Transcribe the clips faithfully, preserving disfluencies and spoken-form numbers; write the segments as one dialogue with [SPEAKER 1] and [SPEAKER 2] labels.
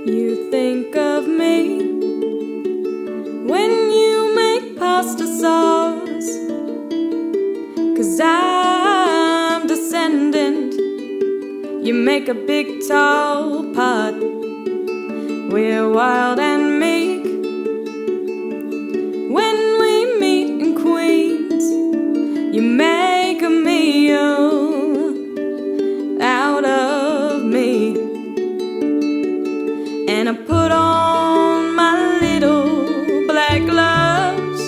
[SPEAKER 1] You think of me when you make pasta sauce, 'cause I'm descendant. You make a big tall pot. We're wild and meek when we meet in Queens. You make a meal out of me, and I put on my little black gloves,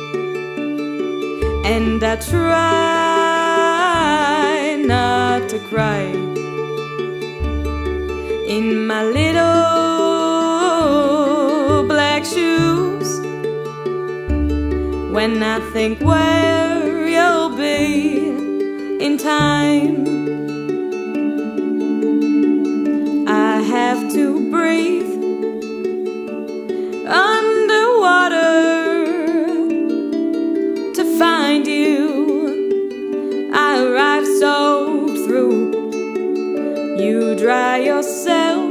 [SPEAKER 1] and I try not to cry in my little black shoes when I think where you'll be in time. I have to breathe underwater to find you. I arrive soaked through. You dry yourself,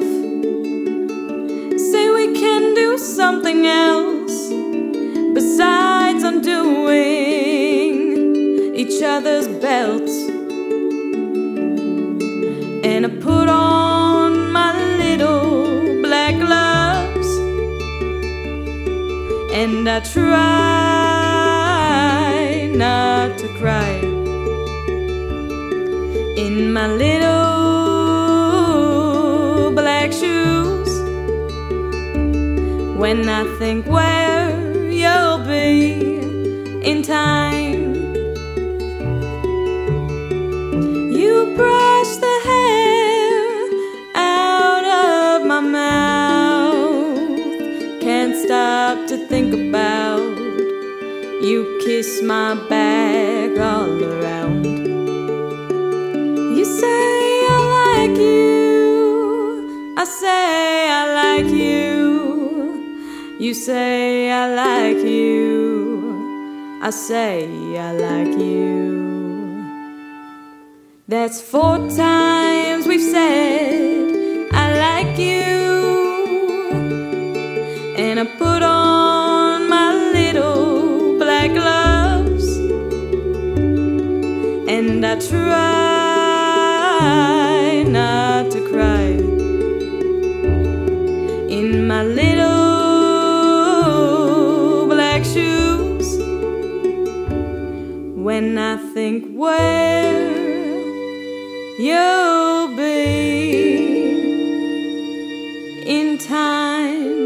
[SPEAKER 1] say we can do something else besides undoing each other's belts. And I put on my little black gloves, and I try not to cry in my little black shoes when I think where you'll be in time. You brush the hair out of my mouth, can't stop to think about you. Kiss my back all around. You say I like you, I say I like you. You say I like you, I say I like you. That's four times we've said I like you, and I put on my little black gloves, and I try not to cry in my little black shoes when I think where you'll be in time.